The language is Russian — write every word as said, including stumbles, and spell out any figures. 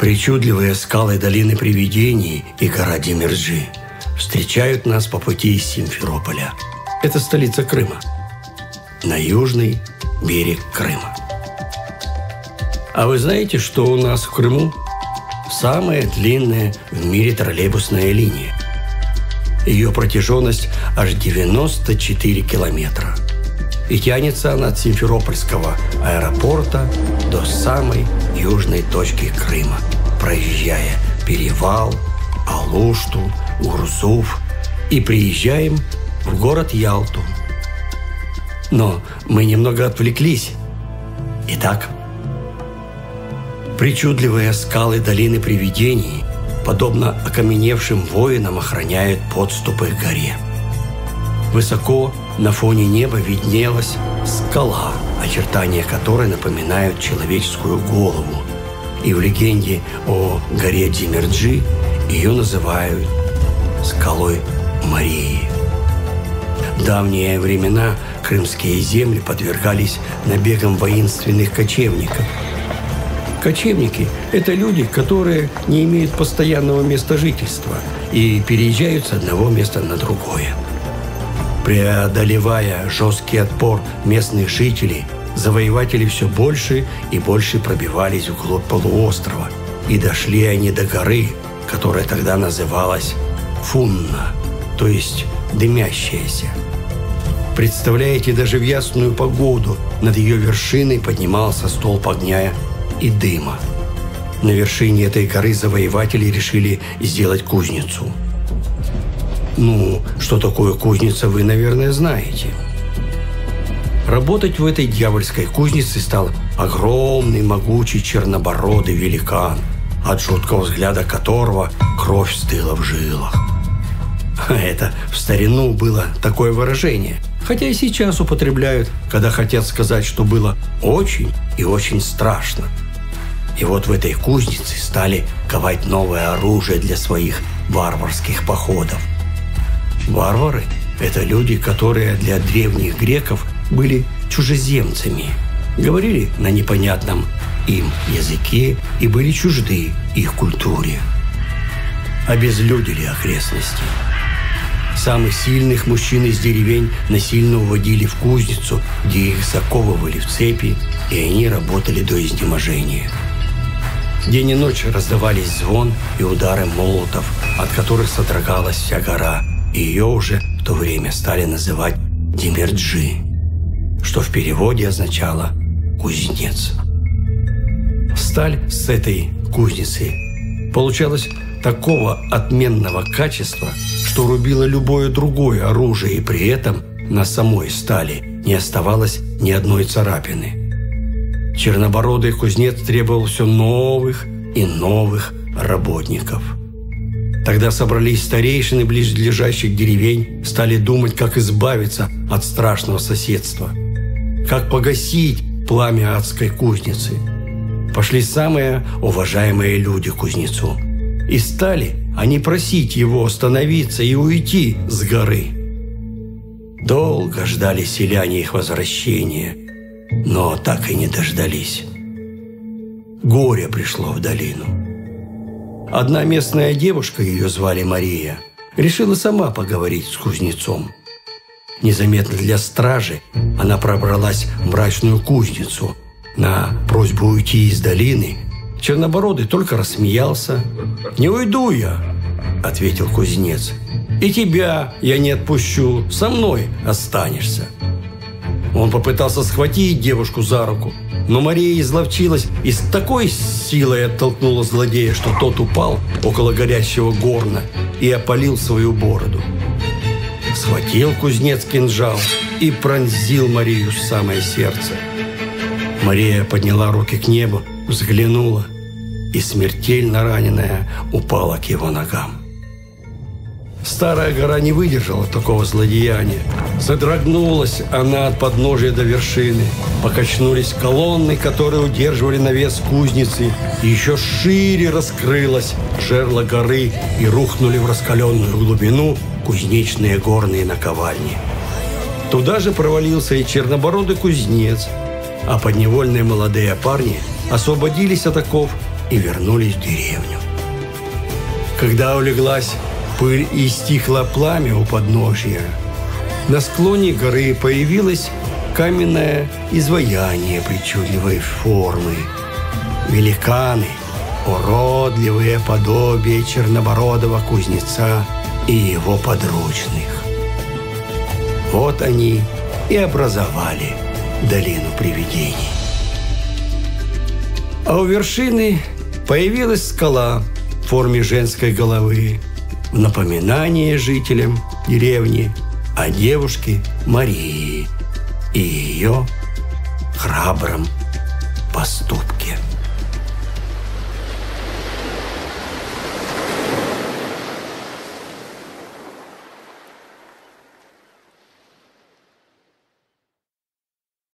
Причудливые скалы долины привидений и гора Демирджи встречают нас по пути из Симферополя. Это столица Крыма. На южный берег Крыма. А вы знаете, что у нас в Крыму самая длинная в мире троллейбусная линия? Ее протяженность аж девяносто четыре километра. И тянется она от Симферопольского аэропорта до самой южной точки Крыма, проезжая Перевал, Алушту, Гурзуф, и приезжаем в город Ялту. Но мы немного отвлеклись. Итак, причудливые скалы долины привидений, подобно окаменевшим воинам, охраняют подступы к горе. Высоко на фоне неба виднелась скала, очертания которой напоминают человеческую голову. И в легенде о горе Демирджи ее называют скалой Марии. В давние времена крымские земли подвергались набегам воинственных кочевников. Кочевники – это люди, которые не имеют постоянного места жительства и переезжают с одного места на другое. Преодолевая жесткий отпор местных жителей, завоеватели все больше и больше пробивались вглубь полуострова, и дошли они до горы, которая тогда называлась Фунна, то есть дымящаяся. Представляете, даже в ясную погоду над ее вершиной поднимался столб огня и дыма. На вершине этой горы завоеватели решили сделать кузницу. Ну, что такое кузница, вы, наверное, знаете. Работать в этой дьявольской кузнице стал огромный, могучий, чернобородый великан, от жуткого взгляда которого кровь стыла в жилах. Это в старину было такое выражение, хотя и сейчас употребляют, когда хотят сказать, что было очень и очень страшно. И вот в этой кузнице стали ковать новое оружие для своих варварских походов. Варвары – это люди, которые для древних греков были чужеземцами, говорили на непонятном им языке и были чужды их культуре. Обезлюдили окрестности. Самых сильных мужчин из деревень насильно уводили в кузницу, где их заковывали в цепи, и они работали до изнеможения. День и ночь раздавались звон и удары молотов, от которых содрогалась вся гора, и ее уже в то время стали называть Демирджи, что в переводе означало «кузнец». Сталь с этой кузницы получалась такого отменного качества, что рубило любое другое оружие, и при этом на самой стали не оставалось ни одной царапины. Чернобородый кузнец требовал все новых и новых работников. Тогда собрались старейшины близлежащих деревень, стали думать, как избавиться от страшного соседства, как погасить пламя адской кузницы. Пошли самые уважаемые люди к кузнецу. И стали они просить его остановиться и уйти с горы. Долго ждали селяне их возвращения, но так и не дождались. Горе пришло в долину. Одна местная девушка, ее звали Мария, решила сама поговорить с кузнецом. Незаметно для стражи она пробралась в мрачную кузницу. На просьбу уйти из долины Чернобородый только рассмеялся. «Не уйду я», — ответил кузнец. «И тебя я не отпущу, со мной останешься». Он попытался схватить девушку за руку, но Мария изловчилась и с такой силой оттолкнула злодея, что тот упал около горящего горна и опалил свою бороду. Схватил кузнец кинжал и пронзил Марию в самое сердце. Мария подняла руки к небу, взглянула, и смертельно раненая упала к его ногам. Старая гора не выдержала такого злодеяния. Содрогнулась она от подножия до вершины. Покачнулись колонны, которые удерживали навес кузницы. И еще шире раскрылось жерло горы, и рухнули в раскаленную глубину кузнечные горные наковальни. Туда же провалился и чернобородый кузнец, а подневольные молодые парни освободились от оков и вернулись в деревню. Когда улеглась пыль и стихло пламя у подножья, на склоне горы появилось каменное изваяние причудливой формы. Великаны, уродливые подобия чернобородого кузнеца и его подручных. Вот они и образовали долину привидений. А у вершины появилась скала в форме женской головы, в напоминание жителям деревни о девушке Марии и ее храбром поступке.